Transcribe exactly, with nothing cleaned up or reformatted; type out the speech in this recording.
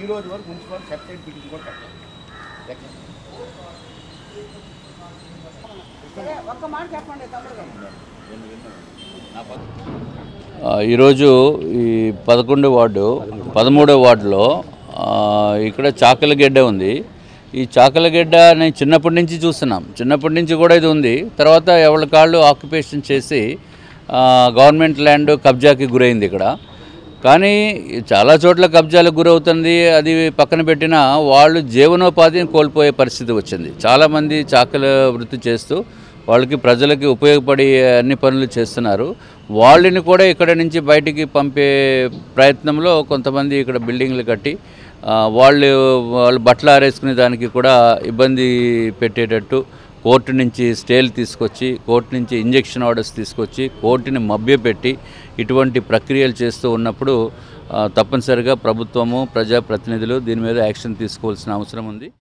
రోజు వరకు municipal separate building కూడా కట్టాలి. ఈరోజు ఈ పదకొండో వార్డు పదమూడో వార్డులో ఇక్కడ చాకలగెడ్డ ఉంది. ఈ చాకలగెడ్డ నేను చిన్నప్పటి నుంచి చూస్తున్నాం, చిన్నప్పటి నుంచి కూడా ఇది ఉంది. తర్వాత ఎవరి కాళ్ళు ఆక్యుపేషన్ చేసి గవర్నమెంట్ ల్యాండ్ కబ్జాకి గురైంది ఇక్కడ. కానీ చాలా చోట్ల కబ్జాలకు గురవుతుంది. అది పక్కన పెట్టినా వాళ్ళు జీవనోపాధిని కోల్పోయే పరిస్థితి వచ్చింది. చాలామంది చాకల వృత్తి చేస్తూ వాళ్ళకి ప్రజలకి ఉపయోగపడి అన్ని పనులు చేస్తున్నారు. వాళ్ళని కూడా ఇక్కడ నుంచి బయటికి పంపే ప్రయత్నంలో కొంతమంది ఇక్కడ బిల్డింగ్లు కట్టి వాళ్ళు వాళ్ళు బట్టలు ఆరేసుకునే దానికి కూడా ఇబ్బంది పెట్టేటట్టు కోర్టు నుంచి స్టేలు తీసుకొచ్చి, కోర్టు నుంచి ఇంజెక్షన్ ఆర్డర్స్ తీసుకొచ్చి, కోర్టుని మభ్యపెట్టి ఇటువంటి ప్రక్రియలు చేస్తూ ఉన్నప్పుడు తప్పనిసరిగా ప్రభుత్వము, ప్రజాప్రతినిధులు దీని మీద యాక్షన్ తీసుకోవాల్సిన అవసరం ఉంది.